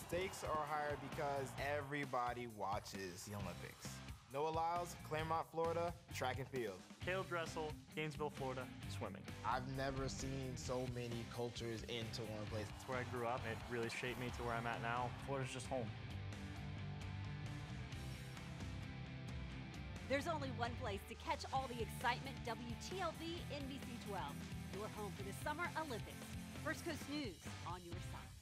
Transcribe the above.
stakes are higher because everybody watches the Olympics. Noah Lyles, Claremont, Florida, track and field. Caleb Dressel, Gainesville, Florida, swimming. I've never seen so many cultures into one place. It's where I grew up. It really shaped me to where I'm at now. Florida's just home. There's only one place to catch all the excitement, WTLV NBC 12. Your home for the Summer Olympics. First Coast News on your side.